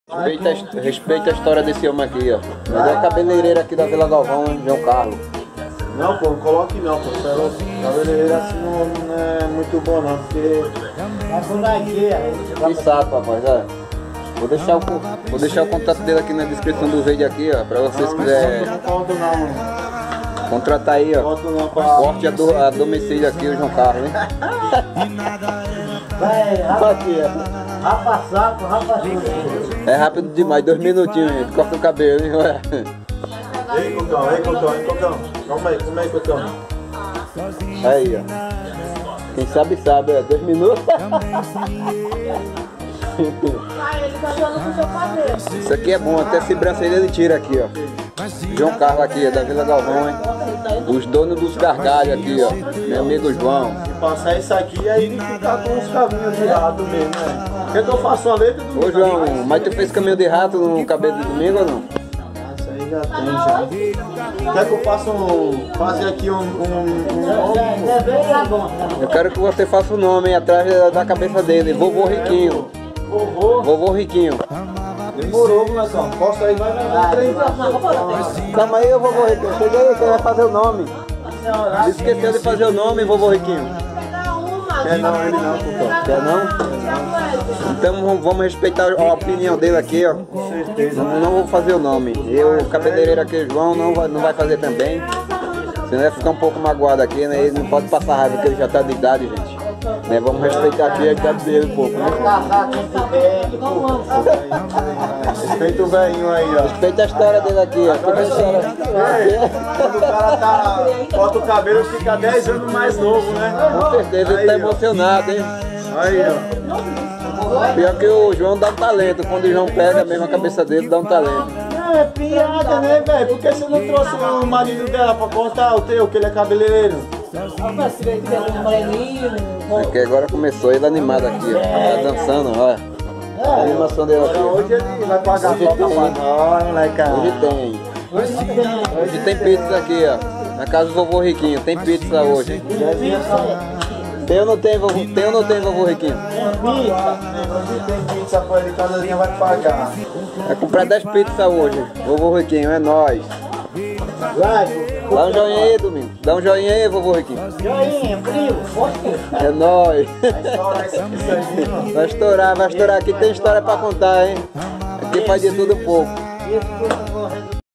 Respeita a história desse homem aqui, ó. Melhor cabeleireiro aqui da Vila Galvão, João Carlos. Não, pô, não coloque não, pô. Cabeleireiro assim não é muito bom não, porque... Que saco, rapaz, ó. Vou deixar o contato dele aqui na descrição do vídeo aqui, ó. Pra vocês quiserem... Não conto não. Contratar aí, ó. Corte a domicílio aqui, o João Carlos, hein? Rapa saco, rapa chuva. É rápido demais, 2 minutinhos, gente. Corta o cabelo, hein? Ei, Cocão. Calma aí, Cocão. Aí, ó. Quem sabe, sabe, ó. 2 minutos. Ele tá falando com o seu cabelo. Isso aqui é bom, até sobrancelha ele tira aqui, ó. João Carlos aqui, é da Vila Galvão, hein? Os donos dos gargalhos aqui, ó. Meu amigo João. Se passar isso aqui, aí ele fica com os caminhos de rato mesmo, né? Quer que eu faça uma letra do... Ô João, mas tu fez caminho de rato no cabelo de domingo ou não? Isso aí já tem, já. Quer que eu faça fazer aqui Eu quero que você faça o nome aí atrás da cabeça dele, Vovô Riquinho. Vovô Riquinho. Demorou, moleção. Posso aí, vai dar 30. Calma aí, Vovô Riquinho. Chega aí, que vai fazer o nome. Esqueceu de fazer o nome, Vovô Riquinho. Quer não, ele não, Cocão. Quer não? Então vamos respeitar a opinião dele aqui, ó. Com certeza. Não vou fazer o nome. Eu, o cabeleireiro aqui, João, não vai fazer também. Senão vai ficar um pouco magoado aqui, né? Ele não pode passar raiva, porque ele já tá de idade, gente. Né? Vamos respeitar aqui a idade dele um pouco, né? Respeita o velhinho aí, ó. Respeita a história dele aqui, ó. Toda a história. Quando o cara bota o cabelo, fica 10 anos mais novo, né? Com certeza, ele tá emocionado, hein? Aí, ó. Pior que o João dá um talento. Quando o João pega mesmo a cabeça dele, dá um talento. É piada, né, velho? Por que você não trouxe o marido dela pra contar o teu, que ele é cabeleireiro? Aqui agora começou ele animado aqui, ó. Tá dançando, ó. A animação dele aqui. Hoje ele vai pagar Hoje falta tem. pra nós, moleque. Hoje tem pizza aqui, ó. Na casa do Vovô Riquinho, tem pizza hoje, hein? Tem ou não tem, Vovô Riquinho? Hoje tem pizza pra ele, cada linha vai pagar. Vai comprar 10 pizzas hoje, Vovô Riquinho, é nóis. Dá um joinha aí, Domingo. Dá um joinha aí, Vovô Riquinho. Joinha, frio, forte. É nóis. Vai estourar isso aqui. Vai estourar. Aqui tem história pra contar, hein? Aqui faz de tudo um pouco.